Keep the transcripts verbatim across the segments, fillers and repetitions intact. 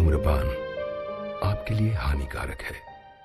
धूम्रपान आपके लिए हानिकारक है।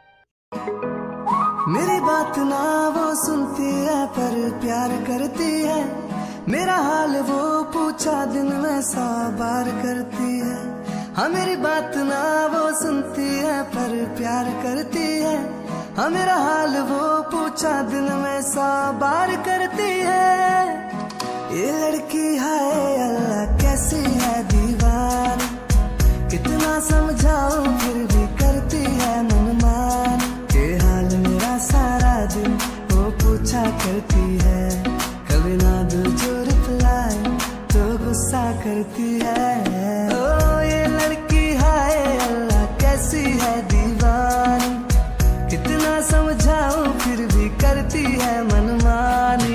मेरी बात ना वो सुनती है पर प्यार करती है, मेरा हाल वो पूछा दिन में सौ बार करती है। हाँ मेरी बात ना वो सुनती है पर प्यार करती है, हाँ मेरा हाल वो पूछा दिन में सौ बार करती है। ये लड़की हाय अल्लाह कैसी है दीवार, कितना समझाऊं फिर भी करती है मनमान। के हाल मेरा सारा दिन वो पूछा करती है, कभी ना दूं जो रिप्लाई तो गुस्सा करती है। ओ ये लड़की हाय अल्लाह कैसी है दीवार, कितना समझाऊं फिर भी करती है मनमानी।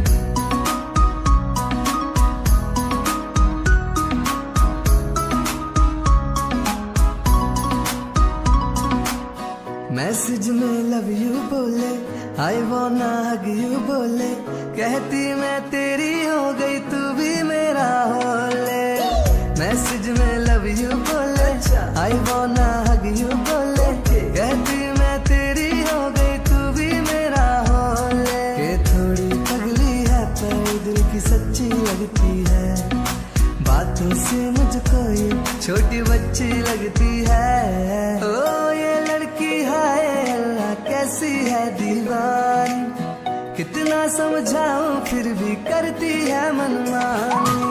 मैसेज में लव यू बोले, आई वाना हग यू बोले, कहती मैं तेरी हो गई तू भी मेरा हो ले। मैसेज में लव यू बोले, आई वाना हग यू बोले, कहती मैं तेरी हो गई तू भी मेरा हो ले। ये थोड़ी पगली है पर दिल की सच्ची लगती है, बातों से मुझको ये छोटी बच्ची लगती है। ओ ये लड़की हाय अल्लाह कैसी है दीवानी, कितना समझाऊं फिर भी करती है मनमानी।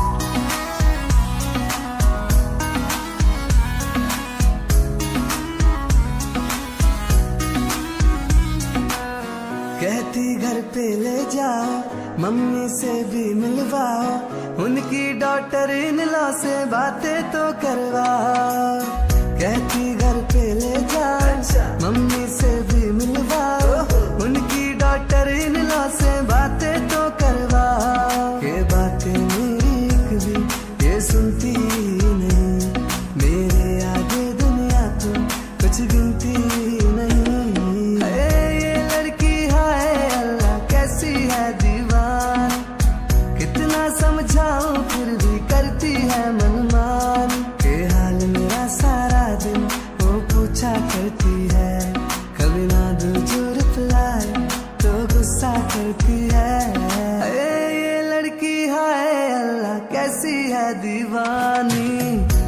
कहती घर पे ले जाओ, मम्मी से भी मिलवाओ, उनकी डॉटर इन लॉ से बातें तो करवाओ। कहती घर पे ले जाओ, मम्मी से भी मिलवाओ, उनकी डॉटर इन लॉ से बातें तो करवाओ। ये बातें मेरी एक भी ये सुनती नहीं, मेरे आगे दुनिया तो कुछ गिनती नहीं। ये लड़की हाय अल्लाह कैसी है दीवान, कितना समझाऊं फिर भी करती है मनमान। के हाल मेरा सारा दिन वो पूछा करती है, कभी ना दूं जो रिप्लाई तो गुस्सा करती है। ये लड़की हाय अल्लाह कैसी है दीवानी।